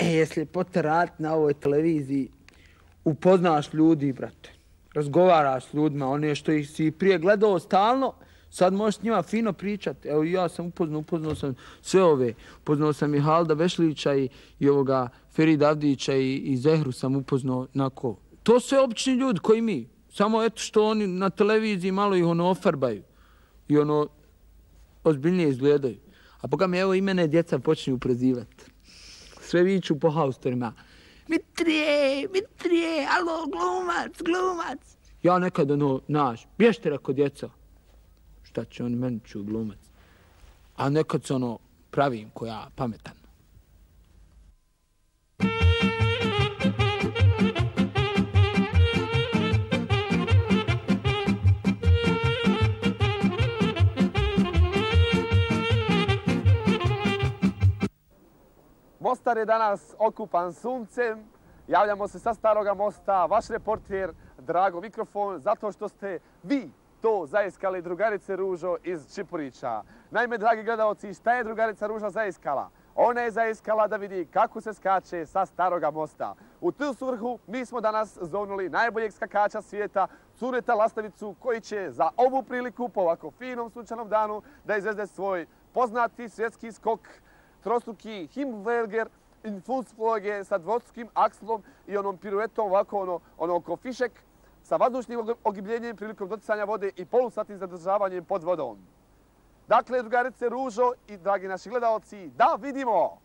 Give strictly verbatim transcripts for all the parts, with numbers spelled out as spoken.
jesi ljepota raditi na ovoj televiziji, upoznaš ljudi, brate. Razgovaraš s ljudima, one što ih si prije gledao stalno, sad možeš s njima fino pričati. Evo ja sam upoznao, upoznao sam sve ove. Upoznao sam i Halda Bešlića i, i ovoga Ferida Avdića i, i Zehru sam upoznao nako. To su sve obični ljudi koji mi. Samo eto što oni na televiziji malo ih ono ofarbaju. I ono ozbiljnije izgledaju. A boga mi evo i mene djeca počinju prezivati. Sve viču po haustorima. Mitrije, Mitrije, alo, glumac, glumac. Ja nekad ono, naš, bješte rako djeca. Šta će oni, meni ću glumac. A nekad se ono, pravim ko ja, pametan. Mostar je danas okupan suncem, javljamo se sa Staroga mosta, vaš reporter Drago Mikrofon, zato što ste vi to zaiskali drugarice Ružo iz Čipurića. Naime, dragi gledalci, šta je drugarica Ruža zaiskala? Ona je zaiskala da vidi kako se skače sa Staroga mosta. U tu svrhu mi smo danas zovnuli najboljeg skakača svijeta, Cuneta Lastavicu, koji će za ovu priliku po ovako finom sunčanom danu da izvede svoj poznati svjetski skok trostruki Himmelberger in Fußfolge sa dvostrukim akslom i onom piruetom ovako ono, ono ko fišek sa vazdušnim ogibljenjem prilikom doticanja vode i polusatnim zadržavanjem pod vodom. Dakle, drugarice Ružo i dragi naši gledalci, da vidimo!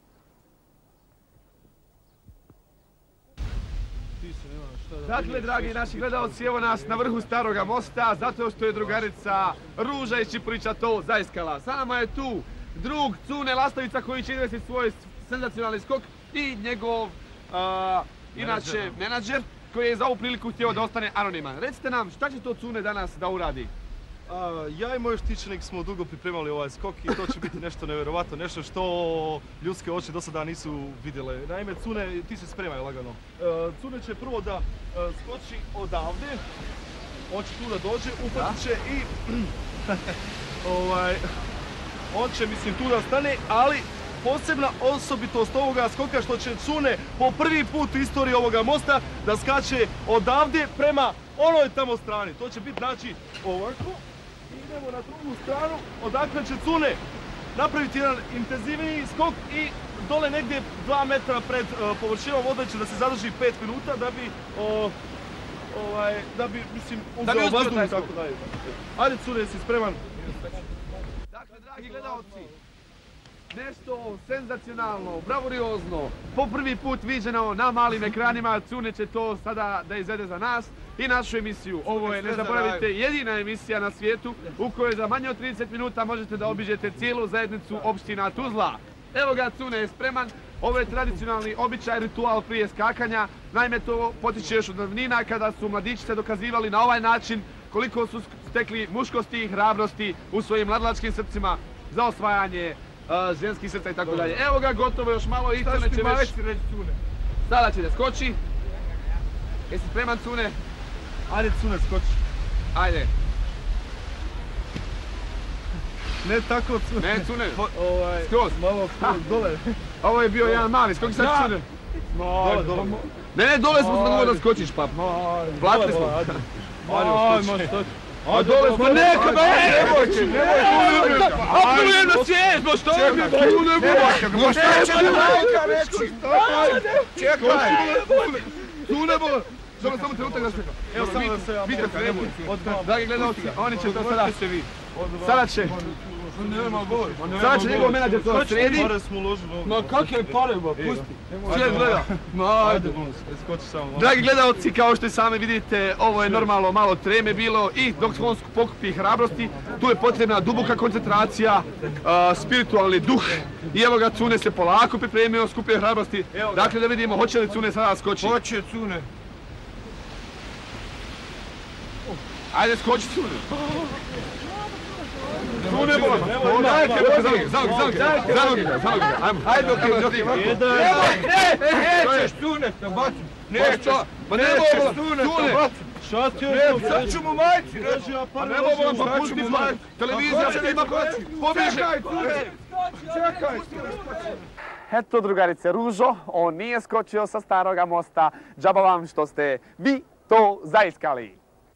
Dakle, dragi naši gledalci, evo nas na vrhu Staroga mosta, zato što je drugarica Ruža iz Čipurića to zaiskala. Sa nama je tu drug Cune Lastavica koji će izvesti svoj senzacionalni skok i njegov, uh, inače, menadžer koji je za ovu priliku htio da ostane anoniman. Recite nam, šta će to Cune danas da uradi? A, ja i moj štićenik smo dugo pripremali ovaj skok i to će biti nešto nevjerovatno, nešto što ljudske oči do sada nisu vidjele. Naime, Cune, ti se spremaj lagano. Uh, Cune će prvo da uh, skoči odavde, on će tu da dođe, upatit će i ovaj, on će, mislim, tu da stane, ali posebna osobitost ovoga skoka što će Cune po prvi put u istoriji ovoga mosta da skače odavde prema onoj tamo strani. To će biti, znači, ovako. Idemo na drugu stranu, odakle će Cune napraviti jedan intenzivniji skok i dole negdje dva metra pred uh, površinom vode će da se zadrži pet minuta da bi, uh, ovaj, da bi, mislim, uzeo vazduh i tako dalje. Ajde, Cune, jesi spreman? Dakle, dragi gledalci, nešto senzacionalno, bravuriozno, po prvi put viđeno na malim ekranima, Cune će to sada da izvede za nas i našu emisiju. Ovo je, ne zaboravite, jedina emisija na svijetu u kojoj za manje od trideset minuta možete da obiđete cijelu zajednicu opština Tuzla. Evo ga, Cune je spreman. Ovo je tradicionalni običaj, ritual prije skakanja. Naime, to potiče još od davnina kada su mladići se dokazivali na ovaj način koliko su stekli muškosti i hrabrosti u svojim mladalačkim srcima za osvajanje uh, ženskih srca i tako dalje. Evo ga, gotovo još malo i Cune će već... Sada će da skoči. Jesi spreman, Cune? Ajde, Cune, skoči. Ajde. Ne tako, Cune. Ne, Cune. Ovaj, skroz. Malo skroz, dole. Ovo je bio jedan mali skok, sad Cune. Dole, dole. Ne, ne, dole smo se da skočiš, pa. Platili smo. Ajde, skoči. A dole smo, neka da je! Nemoj će, nemoj će! Apulujem na svijet, no što je mi? No što će mi majka reći? Čekaj! Cune, bo! Samo, samo trenutak da se... Evo, samo da se... Vidite se, nemoj. Dragi gledalci, oni će to sada... Sada će... Sada će njegov menadžer to sredi. Pare smo uložili. Ma kakve pare, ba, pusti. Svijet gleda. Ma, ajde. Skoči samo. Dragi gledalci, kao što i sami vidite, ovo je normalno malo treme bilo i dok on pokupi hrabrosti, tu je potrebna duboka koncentracija, spiritualni duh. I evo ga, Cune se polako pripremio, skupio hrabrosti. Dakle, da vidimo, hoće li Cune sada skoči? Hoće, Cune. Ajde, skoči, Cune. Cune, bola. Zanogi, zanogi, zanogi, zanogi, zanogi, ajmo. Ajde, dok je, dok je. Nećeš, Cune, te bacim. Nećeš, pa ne bola, Cune. Šta ti je? Sad ću mu majci reći. Pa ne bola, pa pusti majci. Televizija se ima baci. Pobježe. Čekaj, Cune. Čekaj, Cune. Eto, drugarice Ružo, on nije skočio sa staroga mosta. Džaba vam što ste vi to zaiskali.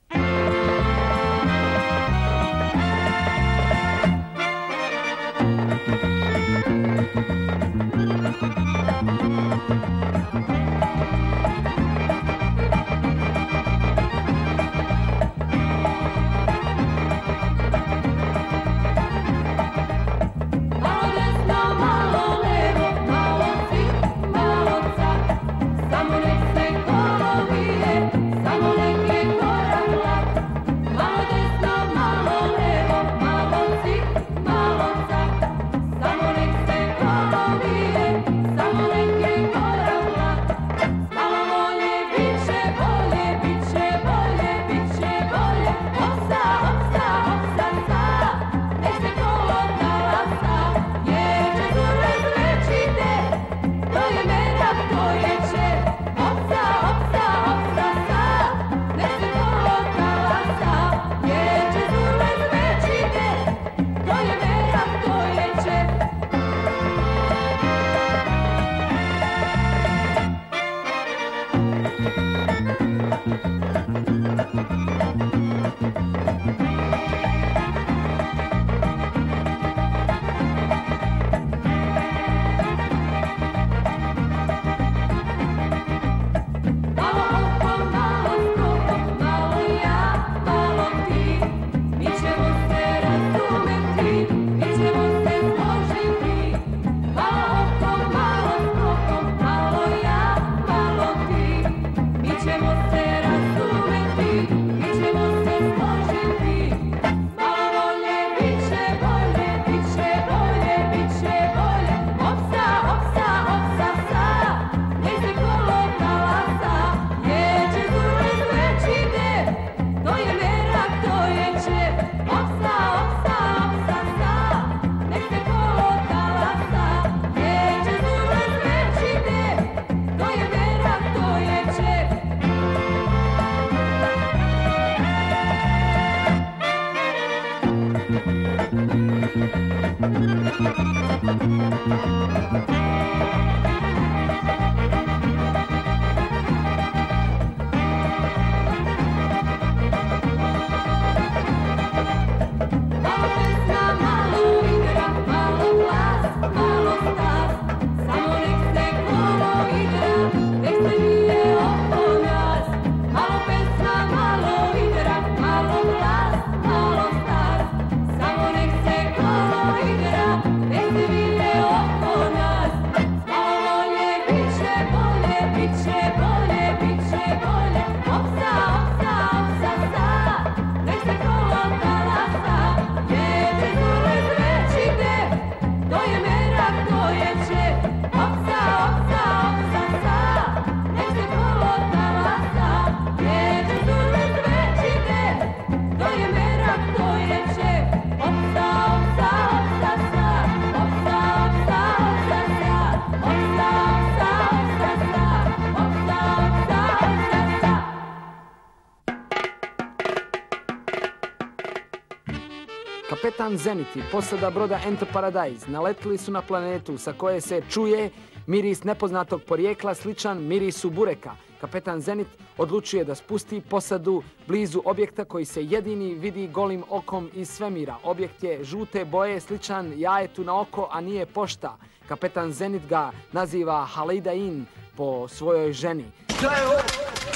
Kapetan Zenit i posada broda Enter Paradise naletili su na planetu sa koje se čuje miris nepoznatog porijekla sličan mirisu bureka. Kapetan Zenit odlučuje da spusti posadu blizu objekta koji se jedini vidi golim okom iz svemira. Objekt je žute boje, sličan jajetu na oko, a nije pošta. Kapetan Zenit ga naziva Halidain po svojoj ženi. Šta je ovo?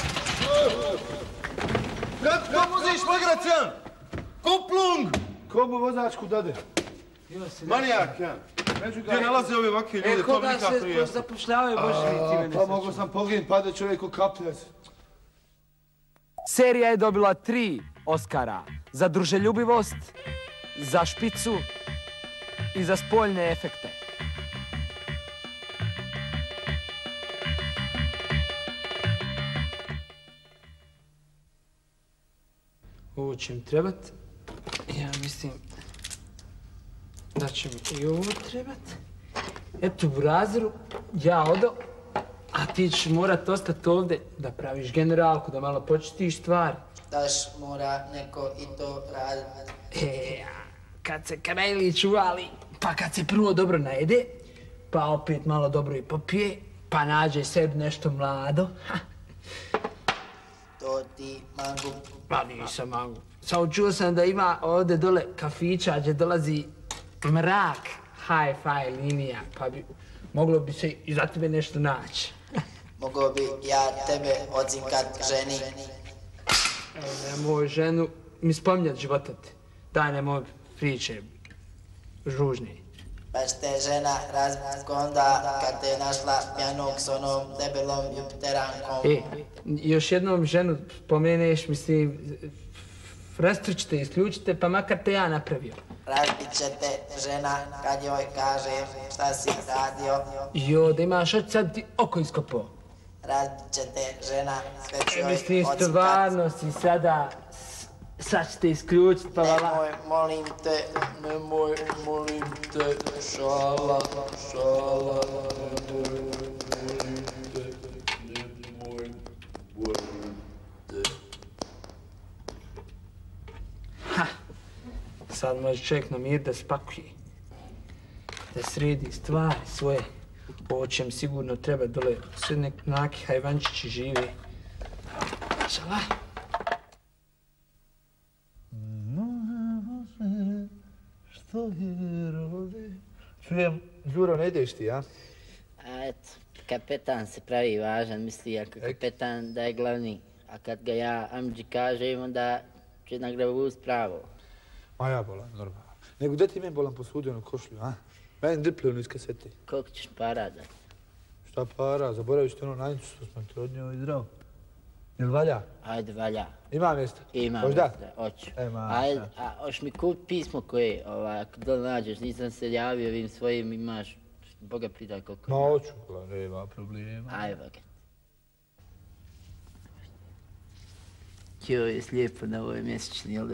Kako to muziš, Magracijan? Kuplung! Ko mu vozačku dade? Manijak, ja. Gdje nalaze ove ovakve ljude? E, koga se zapošljavaju, Bože mi ti mene. Pa mogu sam poginuti, pade čovjek u kapljac. Serija je dobila tri Oskara. Za druželjubivost, za špicu i za spoljne efekte. Ovo će mi trebat. Ja mislim da će mi i ovo trebat. Eto, Burazeru, ja odo, a ti ćeš morat ostati ovdje da praviš generalku, da malo početiš stvari. Daš mora neko i to raditi. E, kad se Karajlić uvali, pa kad se prvo dobro najede, pa opet malo dobro i popije, pa nađe sebi nešto mlado. To ti mangu. Pa nisam mangu. Samo čuo sam da ima ovdje dole kafića gdje dolazi mrak, hi-fi linija, pa bi moglo bi se i za tebe nešto naći. Mogao bi ja tebe odzinkat ženi. E, nemoj ženu mi spominjat životate. Daj, nemoj priče žužne. Baš te žena razbog onda kad te je našla pjanog s onom debelom Jupiterankom. E, još jednom ženu spomeneš, mislim, rastrčite, isključite, pa makar te ja napravio. Razbit će te žena kad joj kaže šta si radio. Jo, da imaš od sad ti oko iskopao. Razbit će te žena, sve ću E, joj mislim, odzinkat. stvarno si sada, sad ćete isključiti, pa vala. Nemoj, molim te, nemoj, molim te, šala, šala, nemoj, molim te, nemoj, molim te. Ha, sad može čovjek na mir da spakuje, da sredi stvari svoje. Ovo će mi sigurno treba dole, sve neki hajvančići žive. Šala. Što je rode? Čujem, Đuro, ne ideš ti, a? A eto, kapetan se pravi važan, misli ako kapetan da je glavni. A kad ga ja Amđi kažem, onda će na gravu pravo. Ma ja bolam, normalno. Nego gdje ti meni bolam posudio na košlju, a? Meni diplenu iz kasete. Koliko ćeš para da? Šta para, zaboraviš ti ono najnicu što smo ti odnio i zdravo. Jel valja? Ajde, valja. Ima mjesta? Ima Hoš da? mjesta, hoću. E, ma, Ajde, a hoš mi kupit pismo koje, ovaj, ako dole nađeš, nisam se javio ovim svojim, imaš, Boga pitaj koliko Ma ima. hoću, bolam, nema problema. Ajde, Boga. Joj, je slijepo na ovoj mjesečni, jel da?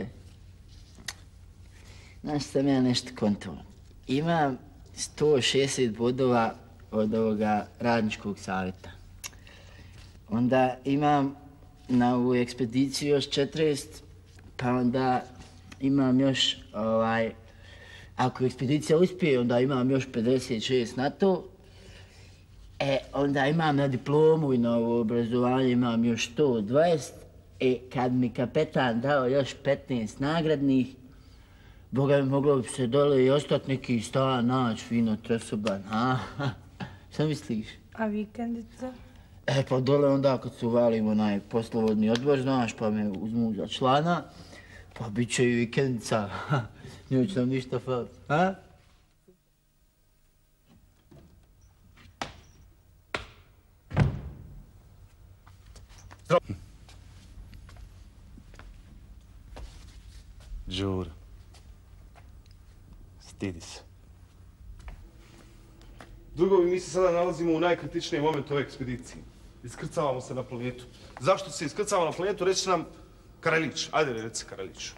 Znaš sam ja nešto kontovan. Imam sto šezdeset bodova od ovoga radničkog savjeta. Onda imam na ovu ekspediciju još četrdeset, pa onda imam još, ovaj, ako ekspedicija uspije, onda imam još pedeset šest na to. E, onda imam na diplomu i na ovo obrazovanje imam još sto dvadeset. E, kad mi kapetan dao još petnaest nagradnih, Boga mi moglo bi se dole i ostati neki stan, naći, fino, tresoban, a? Šta misliš? A vikendica? E, pa dole onda kad se uvalim onaj poslovodni odbor, znaš, pa me uzmu za člana, pa bit će i vikendica. Njoj će nam ništa faliti, a? Đuro, stidi se. Drugovi, mi se sada nalazimo u najkritičnijem momentu ove ekspedicije. Iskrcavamo se na planetu. Zašto se iskrcavamo na planetu, reći će nam Karalić. Ajde, reci Karaliću.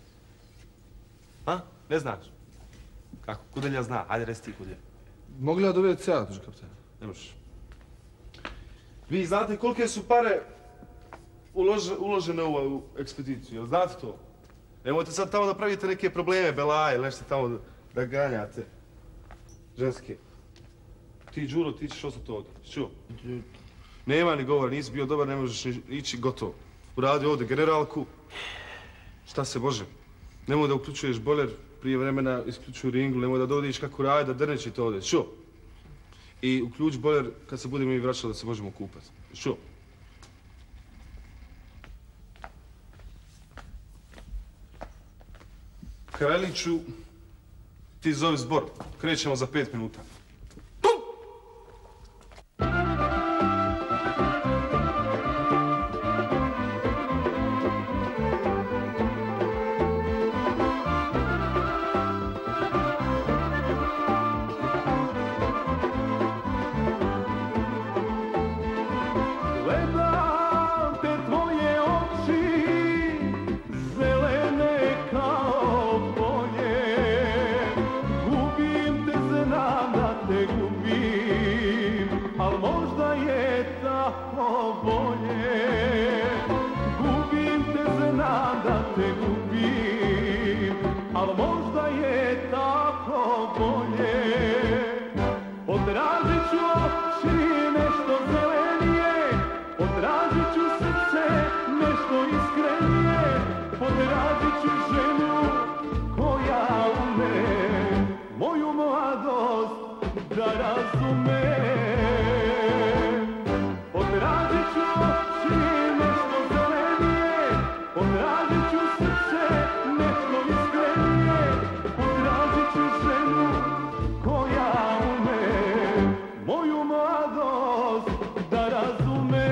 A? Ne znaš? Kako? Kudelja zna. Ajde, reci ti Kudelja. Mogu li ja dobiti cijela, tuži kapitan? Ne možeš. Vi znate kolike su pare ulože, uložene u ovu ekspediciju, jel znate to? Nemojte sad tamo da pravite neke probleme, belaje, ili nešto tamo da, da ganjate. Ženske. Ti, Đuro, ti ćeš ostati ovdje. Čuo? Nema ni govora, nisi bio dobar, ne možeš ni ići, gotovo. Uradi ovdje generalku. Šta se može? Nemoj da uključuješ boler, prije vremena isključuju ringlu, nemoj da dovodiš kako radi, da drnećite ovdje. Čuo? I uključ boler kad se budemo mi vraćali da se možemo kupati. Čuo? Karaliću, ti zovi zbor. Krećemo za pet minuta. Al možda je tako bolje od mladost da razumem. Potražit ću oči nešto zelenije, potražit ću srce nešto iskrenije, potražit ću ženu koja ume moju mladost da razume.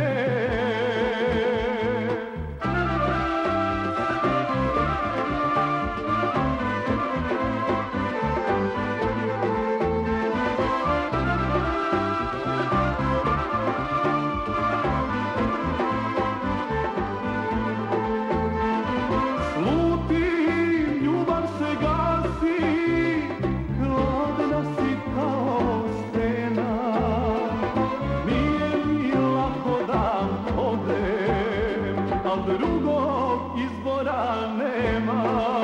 Slutim, ljubav se gasi, hladna si kao stena. Nije mi lako da odem, al drugog izbora nema.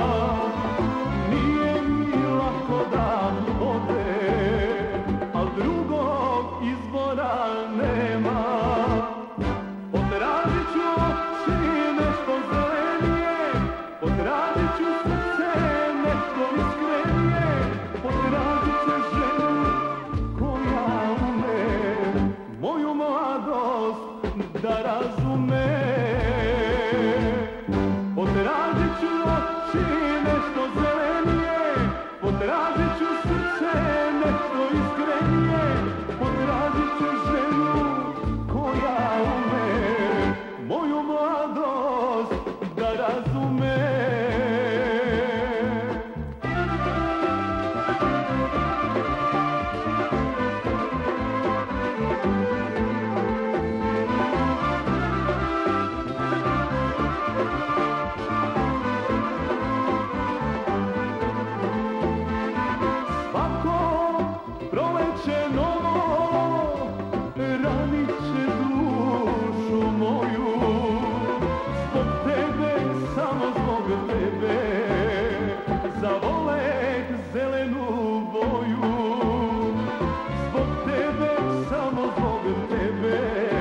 Nije mi lako da odem, al drugog izbora nema. Potražit ću oči nešto zelenije, potražit ću srce nešto iskrenije, potražit ću ženu koja ume moju mladost da razume. Potražit ću oči nešto zelenije, potražit ću srce nešto iskrenije, potražit ću ženu koja ume moju mladost da razume. Svako proleće novo ranit će dušu moju. Zbog tebe, samo zbog tebe, zavoleh zelenu boju. Zbog tebe, samo zbog tebe,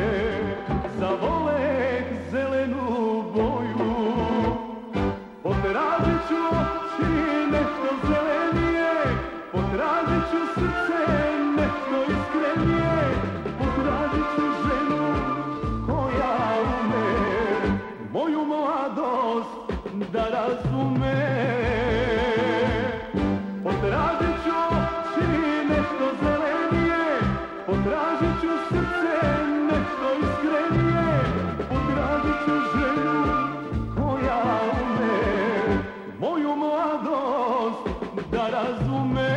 zavoleh zelenu boju. Potražit ću oči nešto zelenije, potražit ću srce nešto iskrenije, potražit ću ženu koja ume moju mladost da razume. Potražit ću oči nešto zelenije, potražit ću srce nešto iskrenije, potražit ću ženu koja ume moju mladost da razume.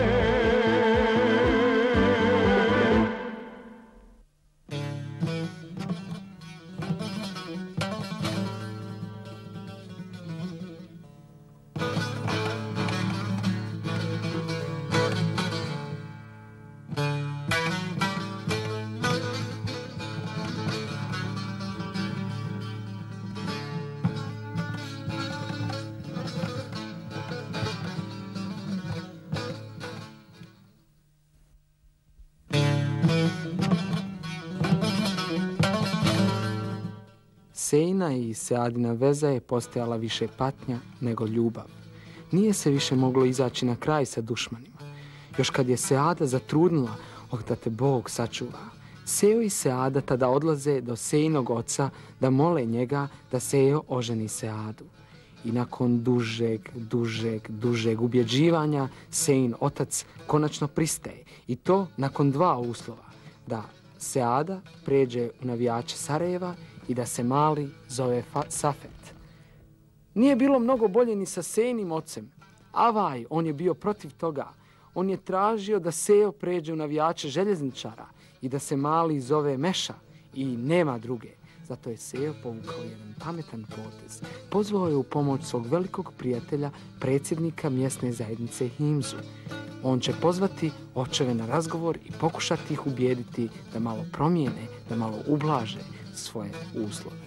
Seina i Seadina veza je postajala više patnja nego ljubav. Nije se više moglo izaći na kraj sa dušmanima. Još kad je Seada zatrudnila, oh da te Bog sačuva, Seo i Seada tada odlaze do Seinog oca da mole njega da Seo oženi Seadu. I nakon dužeg, dužeg, dužeg ubjeđivanja Sein otac konačno pristaje. I to nakon dva uslova. Da Seada pređe u navijače Sarajeva i da se mali zove Safet. Nije bilo mnogo bolje ni sa Seinim ocem. Avaj, on je bio protiv toga. On je tražio da Seo pređe u navijače željezničara i da se mali zove Meša i nema druge. Zato je Seo povukao jedan pametan potez. Pozvao je u pomoć svog velikog prijatelja, predsjednika mjesne zajednice Himzu. On će pozvati očeve na razgovor i pokušati ih ubijediti da malo promijene, da malo ublaže svoje uslove.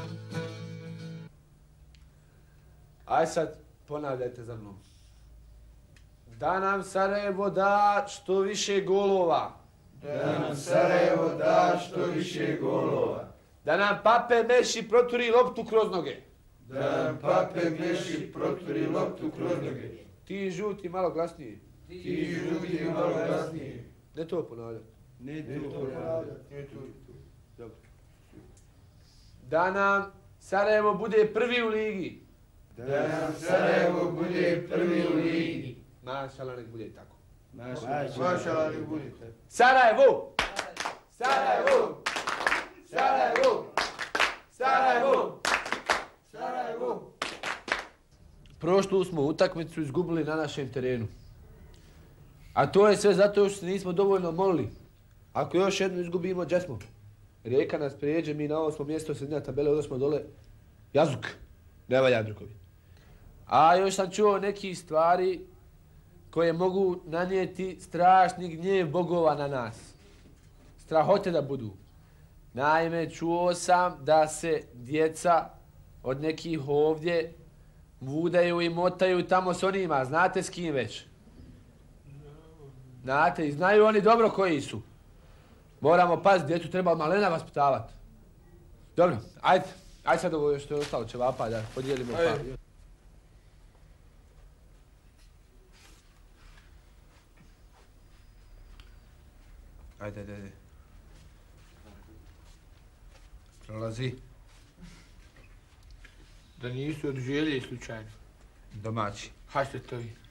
Aj sad, ponavljajte za mnom. Da nam Sarajevo da što više golova. Da nam Sarajevo da što više golova. Da nam Pape Meši proturi loptu kroz noge. Da nam Pape Meši proturi loptu kroz noge. Ti žuti malo glasniji. Ti žuti malo kasnije. Ne to ponavljati. Ne to ponavljati. Dobro. Da nam Sarajevo bude prvi u ligi. Da nam Sarajevo bude prvi u ligi. Mašala nek bude tako. Mašala nek bude tako. Sarajevo! Sarajevo! Sarajevo! Sarajevo! Sarajevo! Prošlu smo utakmicu izgubili na našem terenu. A to je sve zato što se nismo dovoljno molili. Ako još jednu izgubimo, gdje smo? Rijeka nas prijeđe, mi na osmo mjesto srednja tabele, onda smo dole Jazuk. Ne valja drugovi. A još sam čuo nekih stvari koje mogu nanijeti strašni gnjev bogova na nas. Strahote da budu. Naime, čuo sam da se djeca od nekih ovdje vudaju i motaju tamo s onima. Znate s kim već? Znate i znaju oni dobro koji su. Moramo paziti, djecu treba malena vaspitavati. Dobro, ajde. Ajde sad ovo što je ostalo ćevapa da podijelimo pa. Ajde, ajde, ajde. Prolazi. Da nisu od želje slučajno. Domaći. Hašte to vi.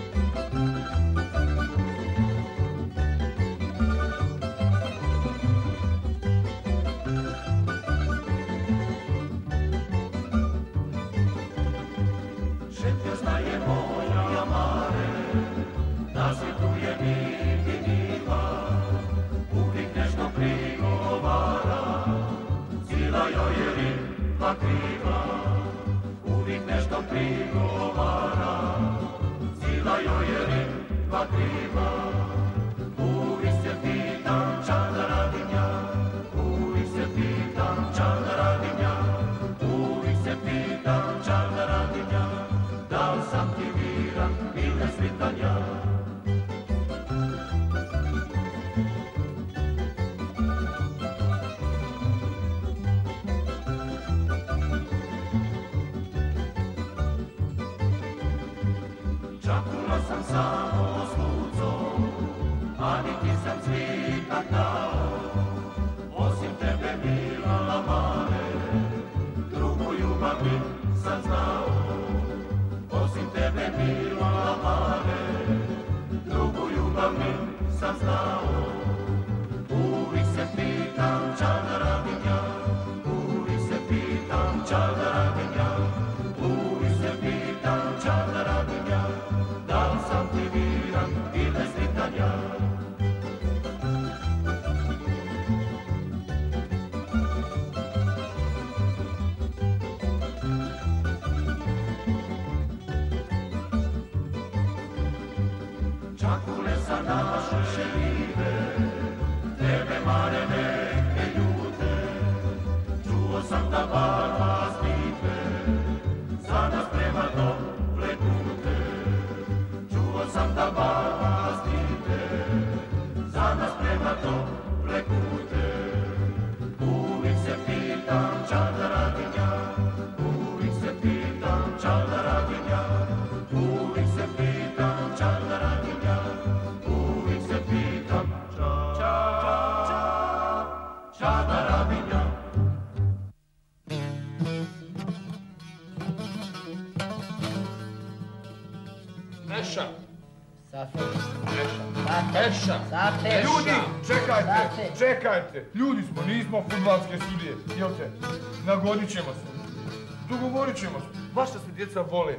Ljudi, čekajte, čekajte. Ljudi smo, nismo fudbalske sudije. Jel te? Nagodit ćemo se. Dogovorit ćemo se. Vaša se djeca vole.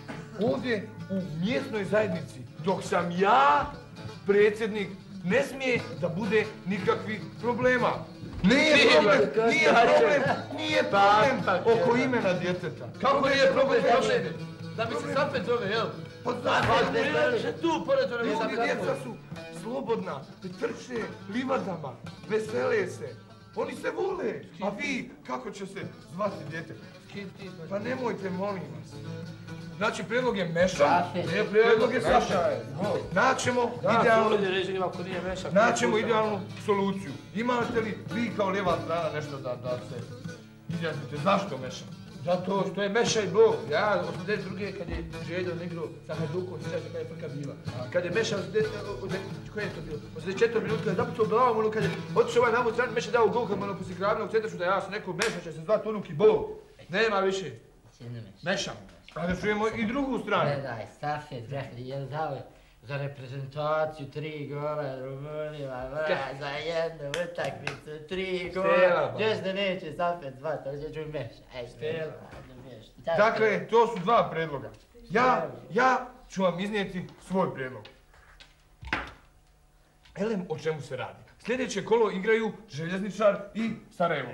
Ovdje u mjesnoj zajednici, dok sam ja predsjednik, ne smije da bude nikakvih problema. Nije problem, nije problem, nije problem oko imena djeteta. Kako nije problem, kaže? Da mi se Safet zove, jel? Pa znači, tu pored ono mi sam ljudi djeca su slobodna, trče livadama, vesele se. Oni se vole, a vi kako će se zvati djete? Pa nemojte, molim vas. Znači, prijedlog je Meša, prijedlog je Safet. Naćemo idealnu, naćemo idealnu soluciju. Imate li vi kao lijeva strana nešto da, da se izjasnite? Zašto Meša? Zato što je Meša i Bog. Ja, osamdeset druge kad je Željo igrao sa Hajdukom, sjećaš se kada je frka bila. Kad je Meša, koje je to bilo? osamdeset četvrte minuta, kada je zapucao glavom, ono kad je otišao ovaj namo strani, Meša dao gol, kad malo poslije gravnog centrašu da ja sam rekao Meša će se zvati unuk i Bog. Nema više. Meša. A da čujemo i drugu stranu. Gledaj, Safet, Grefri, je dao za reprezentaciju tri gola Rumunima, vrat, za jednu utakmicu, tri gola. Gdje se neće Safet zvati, ovdje ću Meša. Ej, Stela. Dakle, to su dva predloga. Ja, ja ću vam iznijeti svoj predlog. Elem, o čemu se radi? Sljedeće kolo igraju Željezničar i Sarajevo.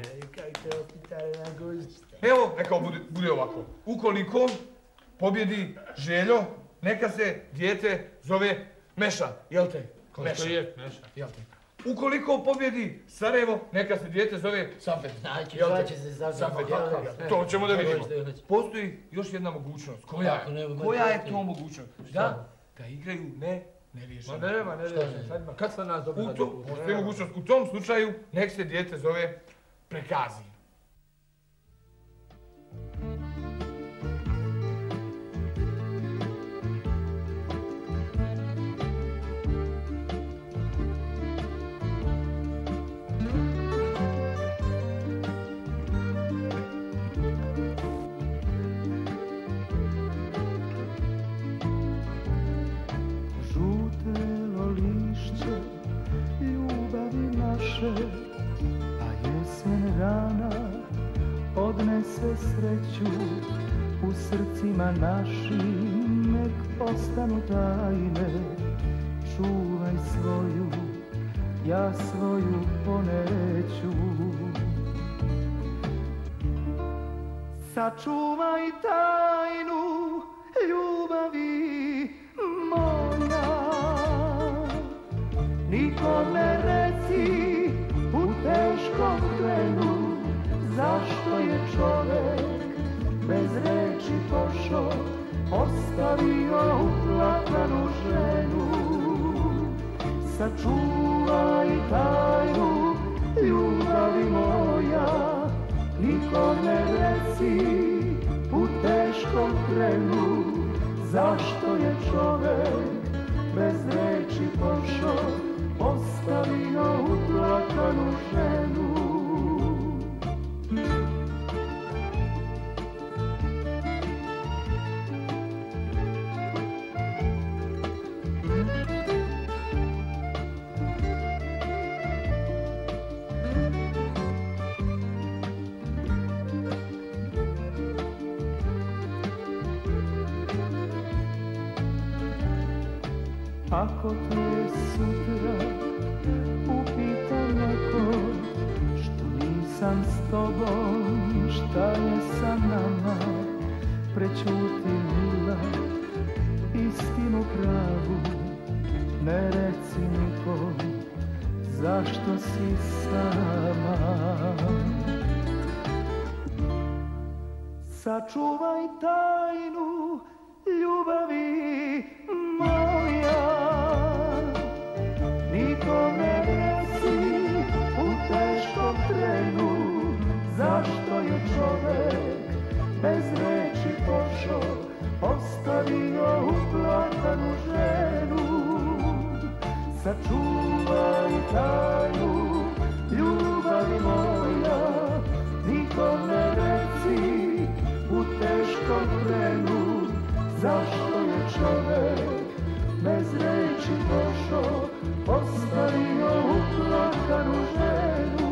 Evo, neka bude, bude ovako. Ukoliko pobjedi Željo, neka se dijete zove Meša, jel te? Meša. Je, Meša. Jel te? Ukoliko pobjedi Sarajevo, neka se dijete zove Safet. Znači, zvaće se Safet. To ćemo da vidimo. Postoji još jedna mogućnost. Koja, koja je to mogućnost? Da, da igraju ne neriješeno. Ma nema, neriješeno. Kad sam nas dobila? Postoji mogućnost. U tom slučaju, nek se dijete zove Prekazi. A jesen rana odnese sreću, u srcima našim nek ostanu tajne. Čuvaj svoju, ja svoju poneću. Sačuvaj tajnu ljubavi moja, nikom ne reci u teškom trenu, zašto je čovek bez reči pošao, ostavio uplakanu ženu. Sačuvaj tajnu ljubavi moja, nikom ne reci u teškom trenu, zašto je čovek bez reči pošao, ostavio uplakanu ženu. Ako te sutra upita neko što nisam s tobom, šta je sa nama, prećuti mila, istinu pravu, ne reci nikom zašto si sama. Sačuvaj tajnu ljubavi moja, nikom ne reci u teškom trenu, zašto je čovek bez reči pošao, ostavio uplakanu ženu. Sačuvaj tajnu ljubavi moja, nikom ne reci u teškom trenu, zašto je čovek bez reči pošao, ostavio uplakanu ženu.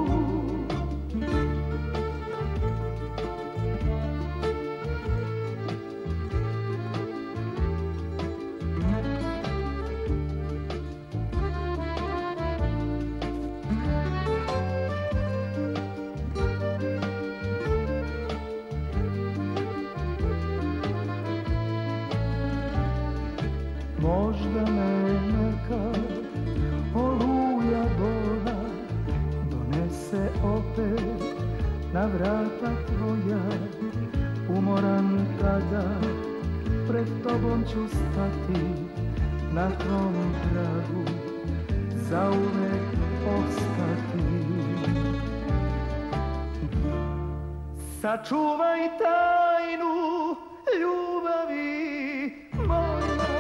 Možda me neka oluja bola donese opet na vrata tvoja, umoran tada pred tobom ću stati, na tvom tragu zauvek ostati. Sačuvaj tajnu ljubavi moja,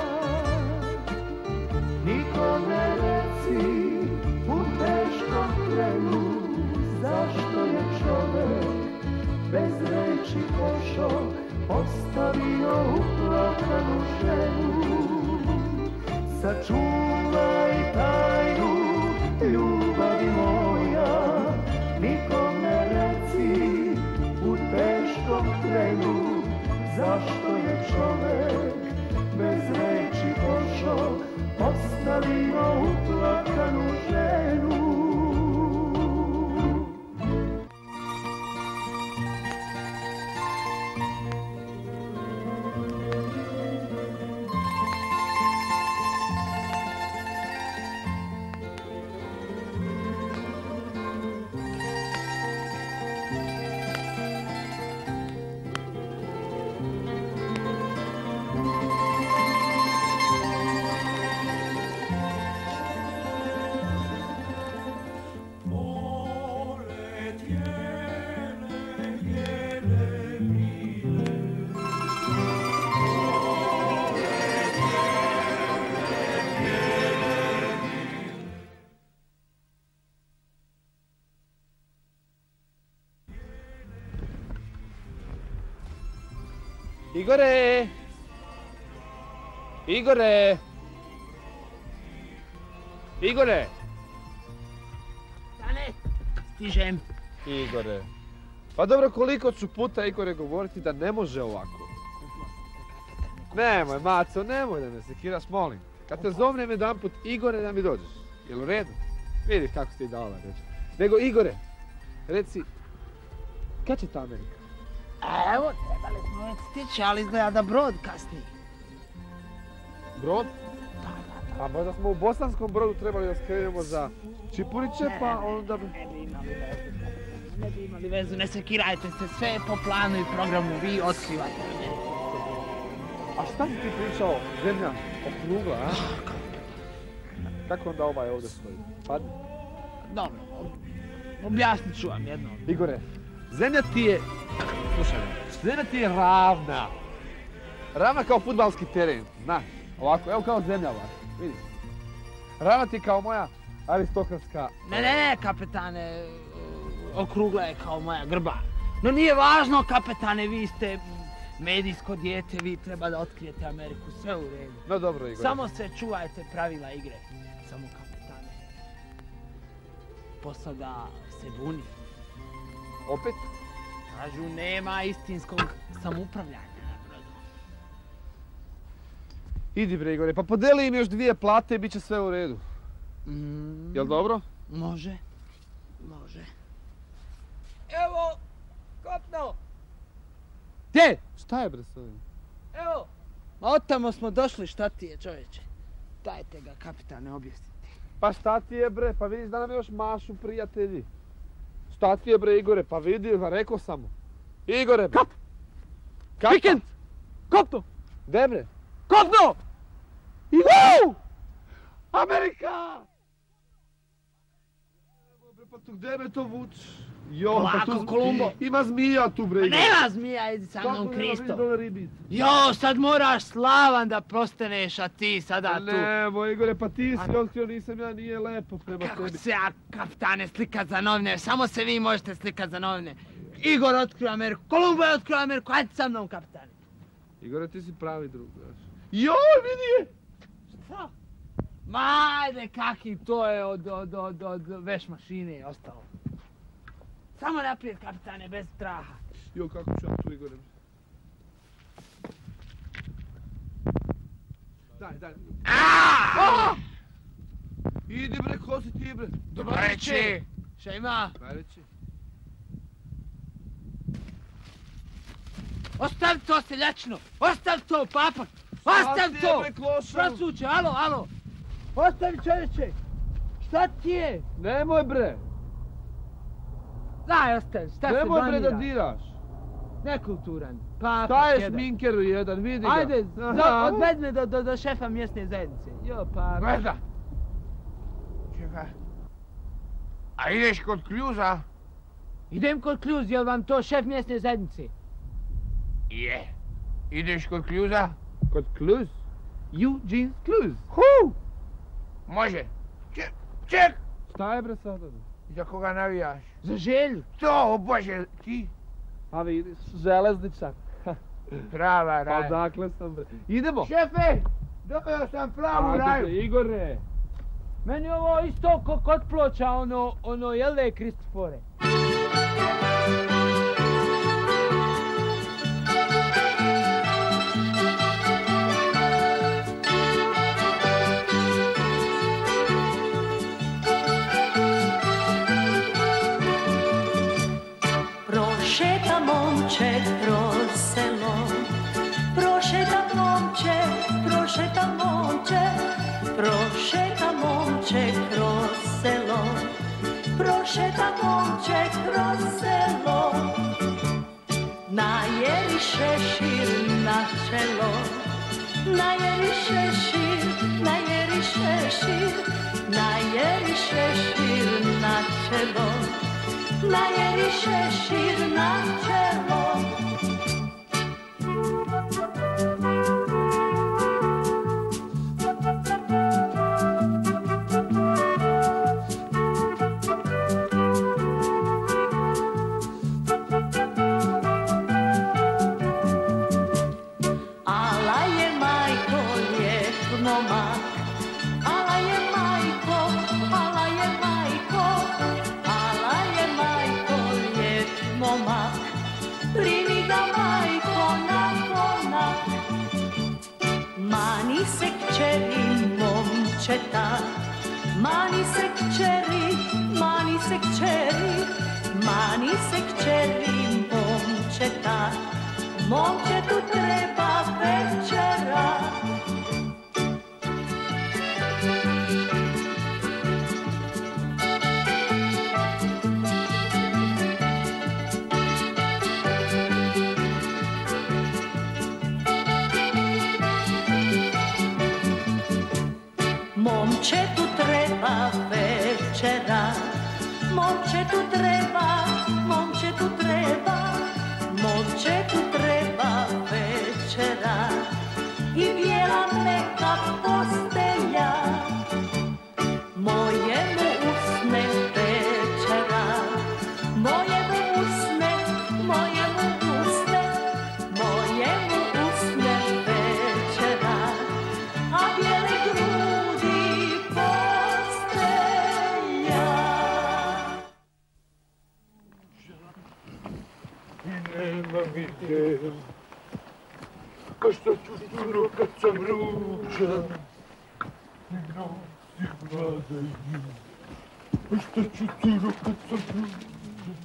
nikome reci u teškom trenu, zašto je čovek bez reči pošao, ostavio uplakanu ženu. Sačuvaj tajnu ljubavi moja, nikome reci u teškom trenu, zašto je čovek bez reči pošao, ostavio uplakanu ženu. Igore! Igore! Igore! Stane, stižem. Igore. Pa dobro, koliko ću puta Igore govoriti da ne može ovako? Nemoj, Maco, nemoj da me sekiraš, molim. Kad te zovnem jedan put Igore da mi dođeš. Jel u redu? Vidiš kako si ti dala reći. Nego Igore, reci, kad će ta Amerika? Evo, trebali smo već stići, ali izgleda da brod kasni. Brod? Da, da, da. A možda smo u Bosanskom Brodu trebali da skrenemo za Čipuriće, pa onda bi... Ne bi imali vezu, ne bi imali vezu, ne sekirajte se, sve je po planu i programu, vi otkrivate Ameriku. A šta si ti pričao, zemlja okrugla, a? Kako onda ovaj ovdje stoji? Padne? Dobro, objasnit ću vam jedno. Igore, zemlja ti je... Slušaj me, zemlja ti je ravna. Ravna kao fudbalski teren, znaš. Ovako, evo kao zemlja ovako, vidiš. Ravna ti kao moja aristokratska... Ne, ne, ne, kapetane, okrugla je kao moja grba. No nije važno, kapetane, vi ste medijsko dijete, vi treba da otkrijete Ameriku, sve u redu. No dobro, Igore. Samo se čuvajte pravila igre, samo kapetane. Posada se buni. Opet? Kažu, nema istinskog samoupravljanja na brodu. Idi bre, Igore, pa podeli im još dvije plate i bit će sve u redu. Mm, Jel dobro? Može, može. Evo, kopno! Gdje? Šta je bre s ovim? Evo, ma otamo smo došli, šta ti je, čovječe? Dajte ga, kapitane, objasniti. Pa šta ti je bre, pa vidiš da nam još mašu prijatelji. Šta ti je bre, Igore, pa vidi, pa rekao sam mu. Igore, Kap! Kapa. Vikend! Kopno! Gde bre? Kopno! Idu! Amerika! Evo bre, pa tu gde me to vuči? Jo, pa Polako, tu Kolumbo. ima zmija tu bre, Pa Igore. nema zmija, idi sa mnom, Kako nema vidi Kristo. dole ribice? Jo, sad moraš slavan da prostaneš, a ti sada tu. Nemo, Igore, pa ti si A- otkrio, nisam ja, nije lepo prema Kako tebi. se ja, kapitane, slikat za novine? Samo se vi možete slikat za novine. Igor otkrio Ameriku, Kolumbo je otkrio Ameriku, ajde sa mnom, kapitane. Igore, ti si pravi drug, znaš. Joj, vidi je! Šta? Ma ajde, kaki, to je od, od, od, od veš mašine ostalo. Samo naprijed, kapitane, bez straha. Jo, kako ću ja tu, Igore? Daj, daj. Aaaa! Idi bre, ko si ti bre? Dobro reći! Šta ima? Daj reći. Ostavi to, seljačino! Ostavi to, papa! Ostavi Šta to! ti je bre, klošar? Prasuće, alo, alo! Ostavi, čovječe! Šta ti je? Nemoj bre! Daj, ostavi, šta se Nemoj bre da blamira? diraš! Nekulturan. Pa, Šta je jedan. šminkeru jedan, vidi ga. Ajde, Aha. do, odved me do, do, do šefa mjesne zajednice. Jo, pa... Gleda. Čekaj. A ideš kod kljuza? Idem kod Kljuz, jel vam to šef mjesne zajednice? Je. Ideš kod Kljuza? Kod Kljuz? Eugene Kljuz. Hu! Može. Ček, ček! Šta je bre sada? Za koga navijaš? Za Želju. To, o Bože, ti? A vidiš, železničar. Prava raj. Pa dakle sam bre. Idemo. Šefe, dobio sam pravu raju. Igore. Meni ovo isto ko kod Ploča, ono, ono, jel da je Kristofore? Prošeta momče kroz selo, prošeta momče, prošeta momče, prošeta momče kroz selo, prošeta momče kroz selo. Najeli šešir na čelo, najeli šešir, najeli šešir, najeli šešir na čelo, najeli šešir na čelo. Ala je majko lijep momak, ala je majko, ala je majko, ala je majko lijep momak, primi ga majko na konak. Mani se kćeri momčeta, mani se kćeri, mani se kćeri, mani se kćeri momčeta, momčetu treba večera. Momčetu treba večera, momčetu treba, momčetu treba, momčetu treba večera i bijela meka postelja. Mojemu usne večera, mojemu usne, mojemu usne, mojemu usne večera, a bijele grudi postelja. Nema mi te, ko što ću puno kad sam ružan, ne nosi vladaju, ko što ću puno kad sam ružan.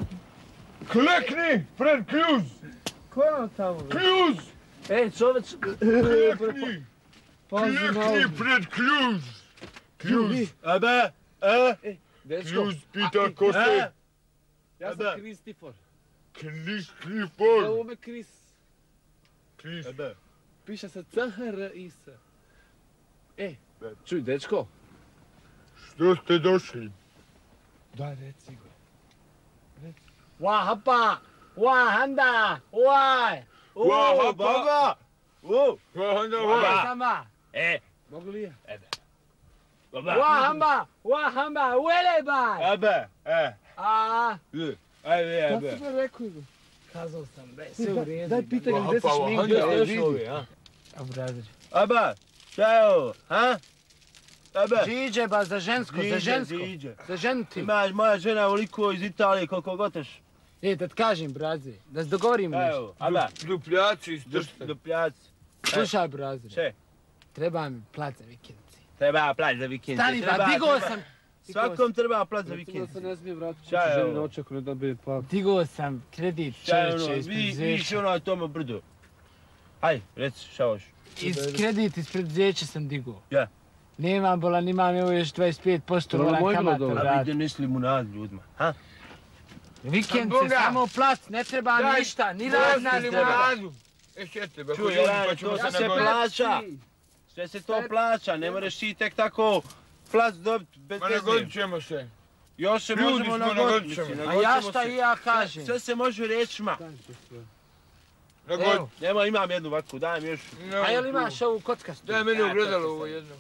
Klekni, pred Kljuz! Ko je on tamo? Kljuz! Ej, čoveč... Klekni! Klekni pred Kljuz! Kljuz! Ebe, e, Kljuz pita ko ste? Ja sam Kristifor. Kristifor! Zovu me Kris. Kris. ebe. Piše se C H R I S. E, čuj, dečko. Što ste došli? Daj, reci go. Reci. Wahapa! Wahanda! Waj! Wahapa! Baba! O, Wahanda, wahanda! Wahamba! e, Mogu li ja? baba. Wahamba! Wahamba! Welebaj! Ebe, e, A, e, ajde, šta ebe. si me rekao? Kazao sam, bre, sve u redu. Daj pitanje, gdje si šmink, gdje si još ovi, a? Obrazer. Ebe, šta je ovo, ha? Ebe. Džiđe, ba, za žensko, za Džiđe, žensko. džiđe. Za ženiti. Imaš moja žena ovoliko iz Italije koliko goteš. E, da ti kažem, braze, da se dogovorimo nešto. Evo, ebe. Dupljaci iz Trsta. Dupljaci. Slušaj, braze, Še? treba mi plat za vikendice. Treba plać za vikend. Stani, ba, digao sam. Svakom treba plać za vikend. se ne smije vratiti. Šta je ovo? očeku, ne dobije plat. Digao sam kredit, Šta je čovječe, ono, iz vi, viš preduzeća. ono tome brdo. Aj, reci, šta hoš? Iz kredit iz preduzeća sam digao. Ja. Nemam bolan, imam evo još dvadeset pet posto bolan kamata A vidi vrati. misli mu nad ljudima, ha? Vikend se Boga. samo plat, ne treba Daj, ništa, ni rad nas treba. limonadu. E, sjete, bako Čuj, ljudi, Jelena, pa ćemo to se se nagoditi. plaća. Sve se to plaća, ne moraš ti tek tako plac dobiti bez Ma veze. nagodit ćemo se. Još se Ljudi možemo smo, nagoditi. nagodit ćemo. mislim, A ja nagodit ćemo šta se. i ja kažem. Sve se može riječima. Nagodit. Nema, imam jednu vatku, daj mi još. A jel imaš ovu kockastu? Daj meni ogledalo ovo jedno.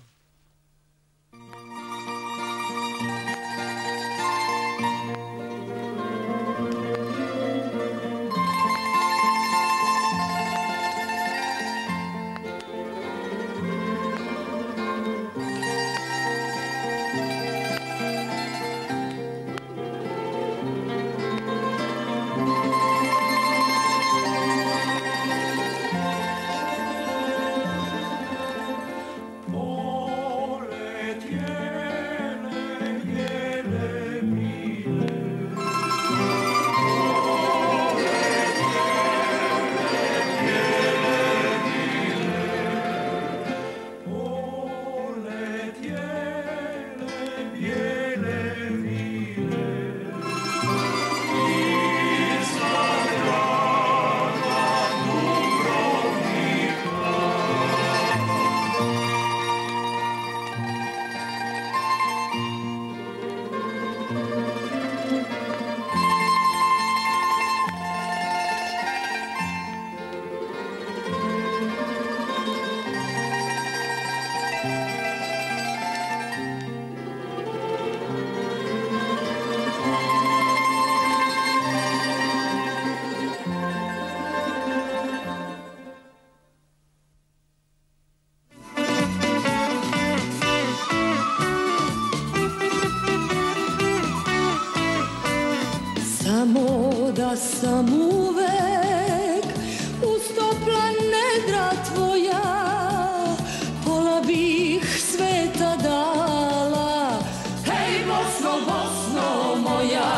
Samo da sam uvek uz topla nedra tvoja, pola bih sveta dala, hej Bosno, Bosno moja.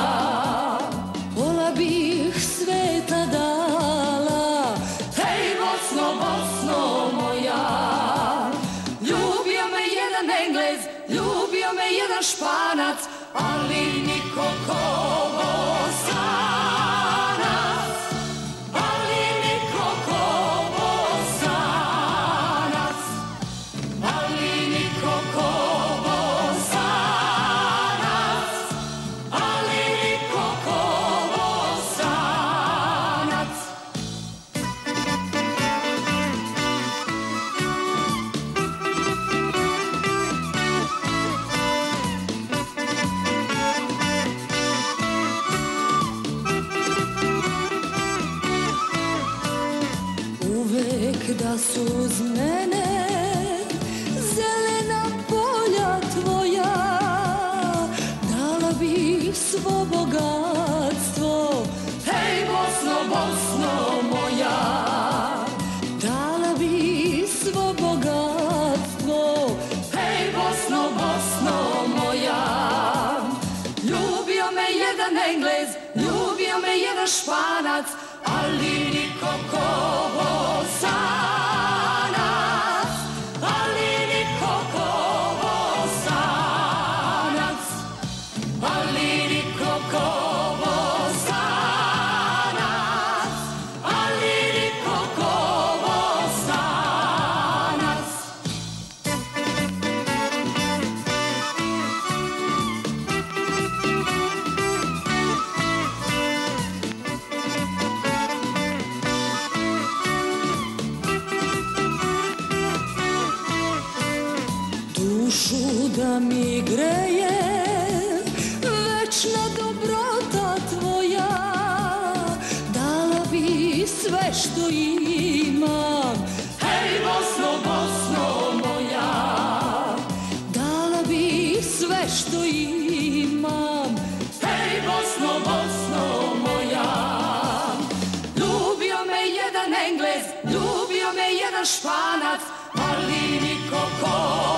Pola bih sveta dala, hej Bosno, Bosno moja. Ljubio me jedan Englez, ljubio me jedan Španac, ali niko ko Bosanac, ali niko ko Bosanac, ali niko ko Bosanac, ali niko ko Bosanac. Uvek da su uz mene zelena polja tvoja, dala bih svo bogatstvo, hej Bosno, Bosno moja. Dala bih svo bogatstvo, hej Bosno, Bosno moja. Ljubio me jedan Englez, ljubio me jedan Španac, ali niko ko Bosanac, ali niko ko Bosanac, ali niko ko Bosanac, ali niko ko Bosanac. Dušu da mi greje večna dobrota tvoja, dala bi sve što imam, hej Bosno, Bosno moja. Dala bi sve što imam, hej Bosno, Bosno moja. Ljubio me jedan Englez, ljubio me jedan Španac, ali niko ko